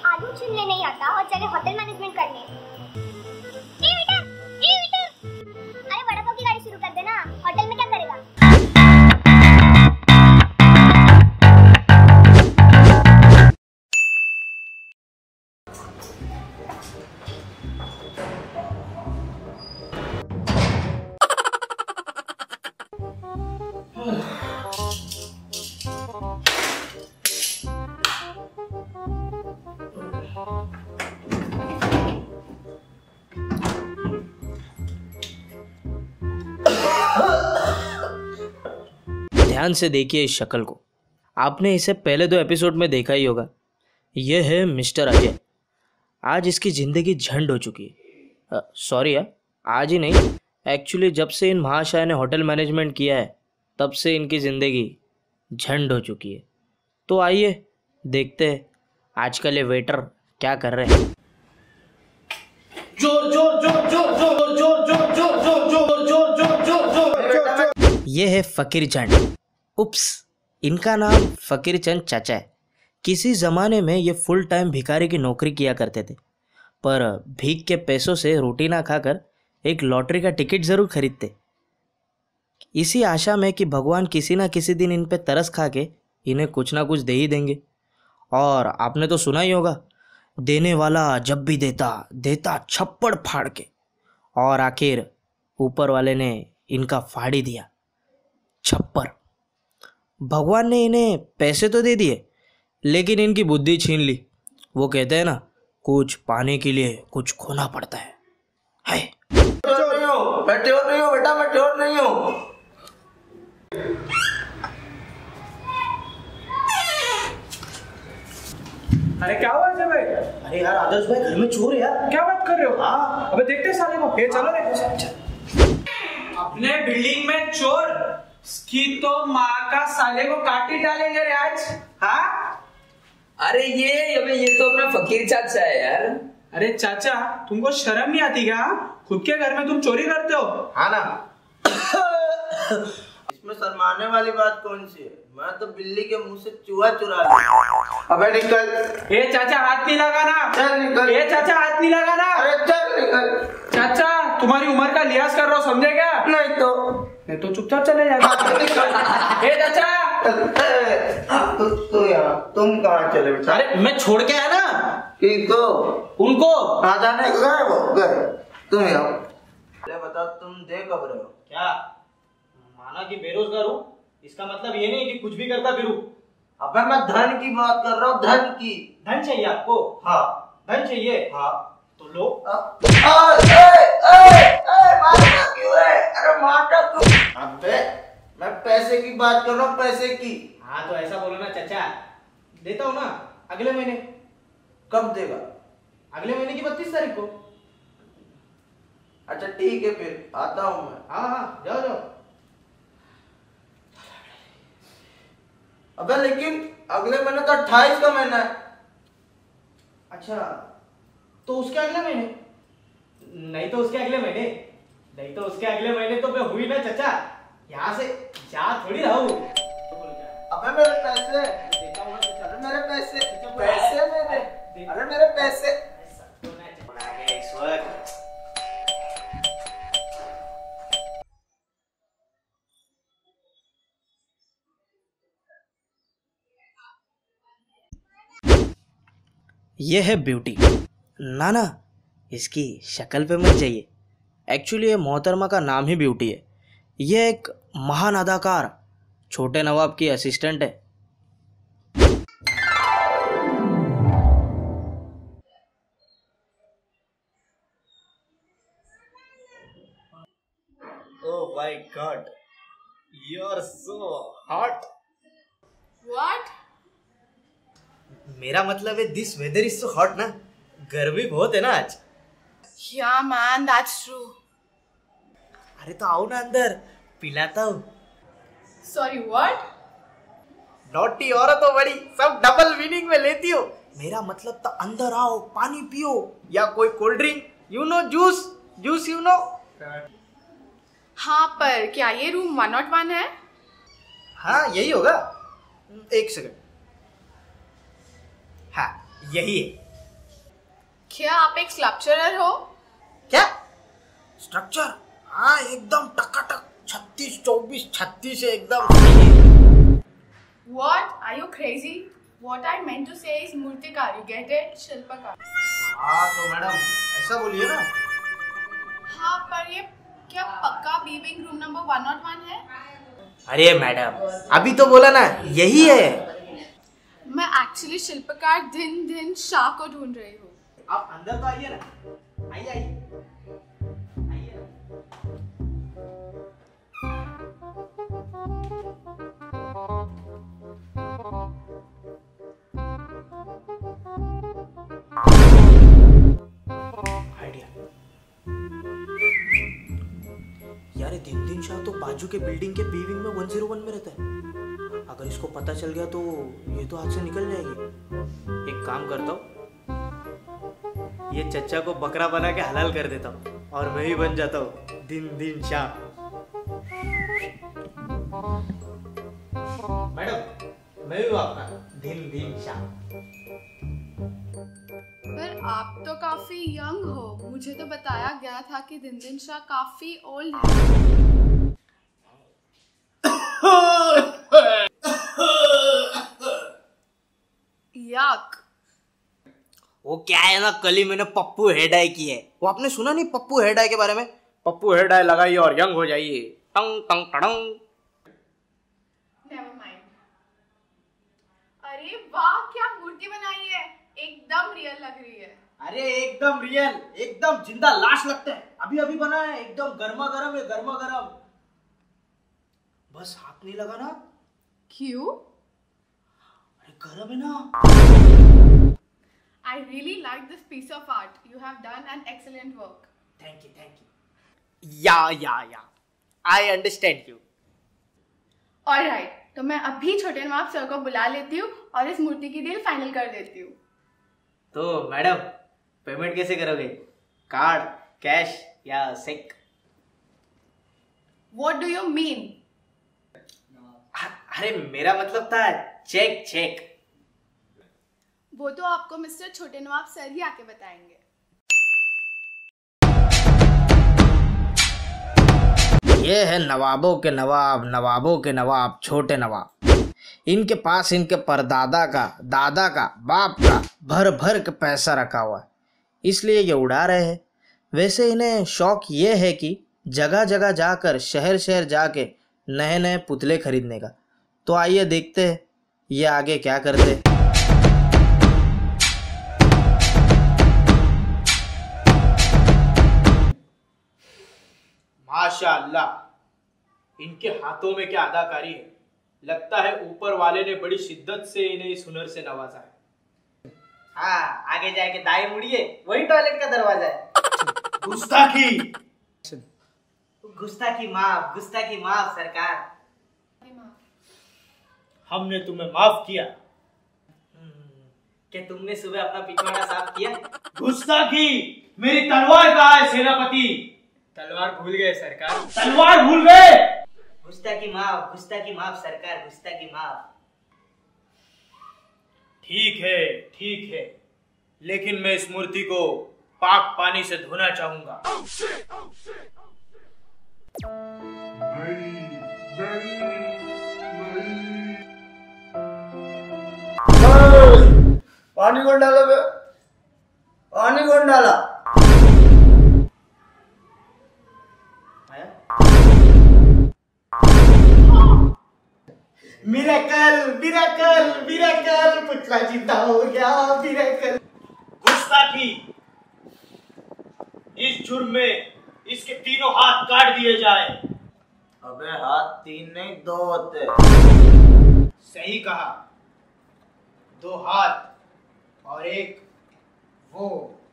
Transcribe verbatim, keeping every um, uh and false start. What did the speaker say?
आलू छीलने नहीं आता और चले होटल मैनेजमेंट करने। ए बेटा, ए बेटा, अरे वड़ा पाव की गाड़ी शुरू कर देना, होटल में क्या करेगा? ध्यान से देखिए इस शक्ल को। आपने इसे पहले दो एपिसोड में देखा ही होगा। यह है मिस्टर अजय। आज इसकी ज़िंदगी झंड हो चुकी है। सॉरी यार, आज ही नहीं, एक्चुअली जब से इन महाशय ने होटल मैनेजमेंट किया है तब से इनकी ज़िंदगी झंड हो चुकी है। तो आइए देखते हैं आजकल ये वेटर क्या कर रहे हैं। जोर जोर जोर जोर जोर जोर जोर जोर जोर जोर जोर जोर जोर जोर। ये है फकीर चंद। उप्स, इनका नाम फकीर चंद चाचा है। किसी ज़माने में ये फुल टाइम भिखारी की नौकरी किया करते थे, पर भीख के पैसों से रोटी ना खाकर एक लॉटरी का टिकट ज़रूर खरीदते, इसी आशा में कि भगवान किसी ना किसी दिन इन पे तरस खा के इन्हें कुछ ना कुछ दे ही देंगे। और आपने तो सुना ही होगा, देने वाला जब भी देता देता छप्पड़ फाड़ के, और आखिर ऊपर वाले ने इनका फाड़ ही दिया छप्पर। भगवान ने इन्हें पैसे तो दे दिए लेकिन इनकी बुद्धि छीन ली। वो कहते हैं ना, कुछ पाने के लिए कुछ खोना पड़ता है। है मैं चोर नहीं हूँ बेटा, मैं चोर नहीं हूँ। अरे क्या हुआ अजय भाई? अरे यार आदर्श भाई, घर में चोर है यार। क्या बात कर रहे हो? हाँ, अबे देखते साले को। ये चलो रे। अपने बिल्डिंग में चोर की तो माँ का साले को काटी डालेंगे रे आज। हाँ? अरे ये अबे ये तो अपना फकीर चाचा है यार। अरे चाचा, तुमको शर्म नहीं आती क्या? खुद के घर में तुम चोरी करते हो? हाँ ना। इसमें शर्माने वाली बात कौन सी है? मैं तो बिल्ली के मुंह से चूहा चुरा लिया। अबे निकल। ए चाचा, हाथ नहीं लगाना। चल निकल। ए चाचा, हाथ नहीं लगाना। अरे चल निकल। चाचा, तुम्हारी उम्र का लिहाज कर रहा हूँ, समझे क्या? नहीं तो नहीं तो चुपचाप चले जाना। ए चाचा, तु, तु यार, तुम कहाँ चले बेटा? अरे मैं छोड़ के आया ना किसको? उनको। कहाँ जाने गए वो? गए तुम यार। बताओ तुम दे कब रहे हो? क्या माना कि बेरोजगार हूँ, इसका मतलब ये नहीं कि कुछ भी करता फिरूं। अबे मैं धन की बात कर रहा हूँ, धन की। धन चाहिए आपको? हाँ धन चाहिए। हाँ तो लो। मारता क्यों है? अरे मारता क्यों? अबे मैं पैसे की बात कर रहा हूँ, पैसे की। हाँ तो ऐसा बोलो ना चाचा, देता हूँ ना अगले महीने। कब देगा? अगले महीने की बत्तीस तारीख को। अच्छा ठीक है, फिर आता हूँ मैं। हाँ हाँ, जाओ जाओ। अबे लेकिन अगले महीने तो अट्ठाईस का महीना है। अच्छा, तो उसके अगले महीने? नहीं तो उसके अगले महीने नहीं तो उसके अगले महीने तो मैं हुई ना चाचा। यहाँ से जा थोड़ी रहा हूँ। अबे मेरे पैसे। अरे मेरे पैसे, पैसे मेरे। अरे मेरे पैसे। इस वक्त यह है ब्यूटी। ना ना, इसकी शक्ल पे मत जाइए। एक्चुअली ये मोहतरमा का नाम ही ब्यूटी है। यह एक महान अदाकार छोटे नवाब की असिस्टेंट है। Oh my God, you are so hot. What? मेरा मतलब है this weather is so hot ना, गर्मी बहुत है ना आज। Yeah, man, that's true. अरे तो आओ ना अंदर, पिलाता हूँ। Sorry, what? नौटी औरत हो बड़ी, सब डबल मीनिंग में लेती हो। मेरा मतलब तो अंदर आओ, पानी पियो या कोई cold drink, you know juice, juice you know. हाँ, पर क्या ये रूम वन नॉट वन है? हाँ यही होगा। एक सेकंड, हाँ यही है। क्या आप एक स्कल्पचरर हो? क्या स्ट्रक्चर? हाँ एकदम टकाटक छत्तीस चौबीस छत्तीस एकदम। What? Are you crazy? What I meant to say is मूर्तिकार. You get it? शिल्पकार. हाँ तो मैडम ऐसा बोलिए ना। हाँ पर ये क्या पक्का B wing room number one nought one है? अरे मैडम अभी तो बोला ना यही है। मैं एक्चुअली शिल्पकार दिन दिन शाह को ढूंढ रही हूँ। आप अंदर तो आइए ना, आइए आइए आइए ना। आइडिया यार, दिन दिन शाह तो बाजू के बिल्डिंग के बी विंग में वन ज़ीरो वन में रहता है। अगर इसको पता चल गया तो ये तो हाथ से निकल जाएगी। एक काम करता हूँ, ये चचा को बकरा बना के हलाल कर देता हूँ और मैं ही बन जाता हूँ दिन दिन शाह। मैडम मैं भी हूँ आपका दिन दिन शाह। पर आप तो काफी यंग हो। मुझे तो बताया गया था कि दिन दिन शाह काफी ओल्ड है। यक। वो क्या है ना, कल ही मैंने पप्पू हेड आई की है। वो आपने सुना नहीं पप्पू हेड आई के बारे में? पप्पू हेड आई लगाइए और यंग हो जाइए। टंग टंग टंग। Never mind. अरे वाह क्या मूर्ति बनाई है, एकदम रियल लग रही है। अरे एकदम रियल, एकदम जिंदा लाश लगता है। अभी अभी बना है, एकदम गर्मा गर्म है, गर्मा गर्म। बस हाथ नहीं लगाना। क्यों? अरे गर्म है ना। I really like this piece of art. You have done an excellent work. Thank you, thank you. Yeah, yeah, yeah. I understand you. Alright, तो मैं अभी छोटे नवाब सर को बुला लेती हूँ और इस मूर्ति की डील फाइनल कर देती हूँ। तो मैडम पेमेंट कैसे करोगे? कार्ड, कैश या cheque? What do you mean? अरे मेरा मतलब था चेक चेक। वो तो आपको मिस्टर छोटे नवाब सर ही आके बताएंगे। ये है नवाबों के नवाब, नवाबों के नवाब, छोटे नवाब। इनके पास इनके परदादा का, दादा का, बाप का भर भर के पैसा रखा हुआ है, इसलिए ये उड़ा रहे हैं। वैसे इन्हें शौक ये है कि जगह जगह जाकर, शहर शहर जाके नए नए पुतले खरीदने का। तो आइए देखते हैं ये आगे क्या करते हैं। माशाअल्लाह, इनके हाथों में क्या अदाकारी है। लगता है ऊपर वाले ने बड़ी शिद्दत से इन्हें इस हुनर से नवाजा है। हाँ, आगे जाके दाएं मुड़िए, वही टॉयलेट का दरवाजा है। गुस्ताखी गुस्ताखी माफ, गुस्ताखी माफ सरकार। हमने तुम्हें माफ किया। क्या तुमने सुबह अपना पिछवाड़ा साफ किया? गुस्ताखी, मेरी तलवार कहाँ है सेनापति? तलवार भूल गए सरकार। तलवार भूल गए? गुस्ताखी माफ, गुस्ताखी माफ सरकार, गुस्ताखी माफ। ठीक है ठीक है, लेकिन मैं इस मूर्ति को पाक पानी से धोना चाहूंगा। पानी कौन डाला बे? पानी कौन डाला? मिरेकल, मिरेकल, मिरेकल, पुतला जिंदा हो गया, मिरेकल। गुस्ताखी, इस जुर्म में इसके तीनों हाथ काट दिए जाए। अबे हाथ तीन नहीं दो होते। सही कहा, दो हाथ और एक वो